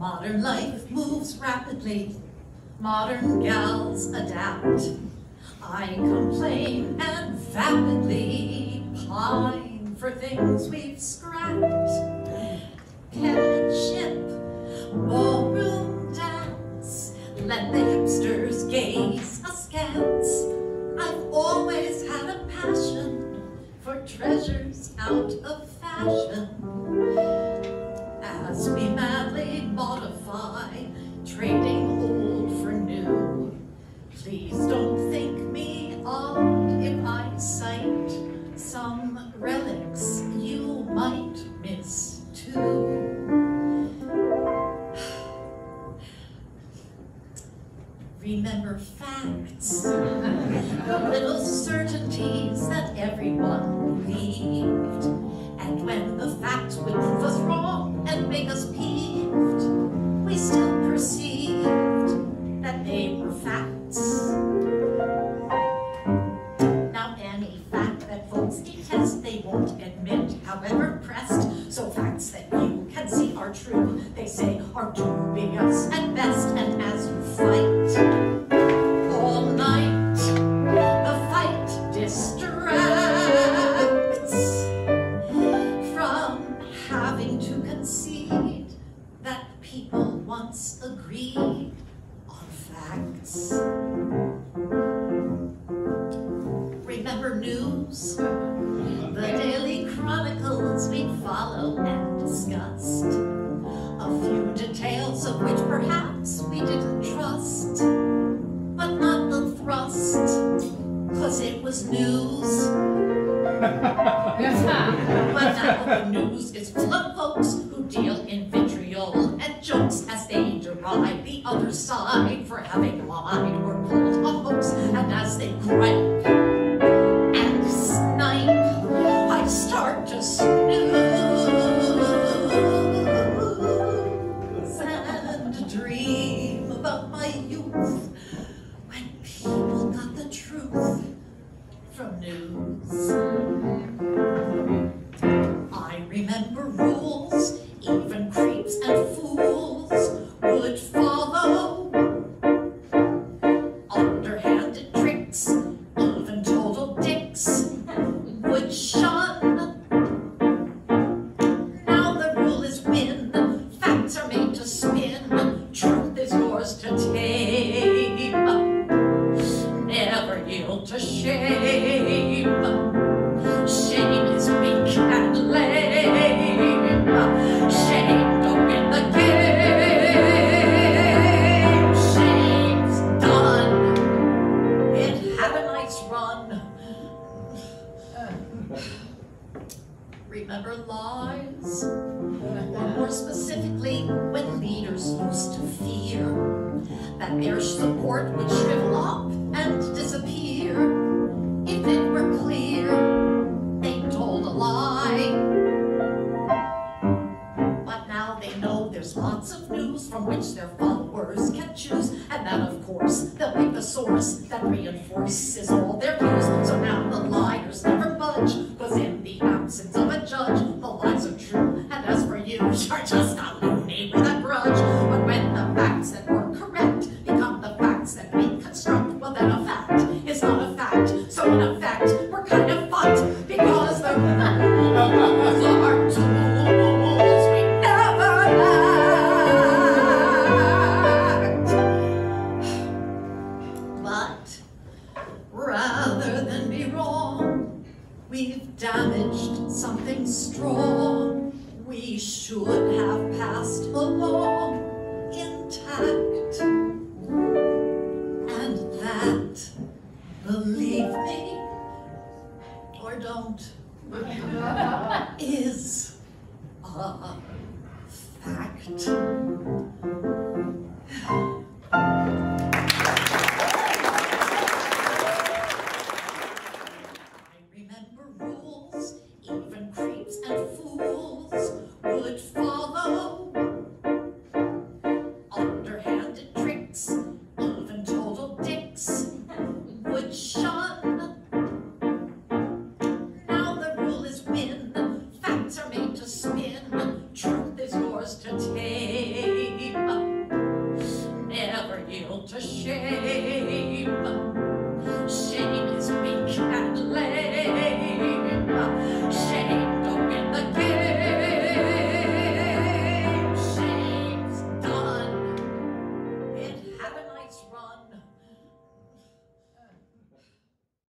Modern life moves rapidly, modern gals adapt. I complain and vapidly pine for things we've scrapped. Penmanship, ballroom dance, let the hipsters gaze askance. I've always had a passion for treasures out of fashion. As we madly modify, trading old for new, please don't think me odd if I cite some relics you might miss too. Remember facts, little certainties that everyone believed. And when the facts would prove us wrong and make us peeved, we still perceived that they were facts. Now any fact that folks detest, they won't admit, however pressed. So facts that you can see are true, they say are dubious at best. And as you fight all night, the fight distracts from having to concede that people once agreed on facts. Remember news? The daily chronicles we'd follow and discussed. A few details of which perhaps we didn't trust, but not the thrust, 'cause it was news. But now the news is full of folks who deal in vitriol and jokes as they deride the other side for having lied or pulled a hoax. And as they gripe and snipe, I start to snooze and dream about my youth when people got the truth from news. I remember rules, even creeps and fools would follow. Underhanded tricks, even total dicks would shun. Now the rule is win, facts are made to spin, truth is yours to tame. Never yield to shame. Shame is weak and lame. Shame don't win the game. Shame's done. It had a nice run. Remember lies? Or more specifically, when leaders used to fear that their support would shrivel up and disappear. If it were clear, they told a lie. But now they know there's lots of news from which their followers can choose, and that, of course, they'll pick the source that reinforces all their views. So now the liars never budge, 'cause in the absence of a judge, the lies are true. And as for you, you're just a loony with a grudge. But when the facts that were correct become the facts that we construct, well then a fact is not a fact. So in effect, we're kind of fucked, because the rules are tools we never lacked. But rather than be wrong, we've damaged something strong. We should have passed along intact. And that, believe me, or don't, is a fact.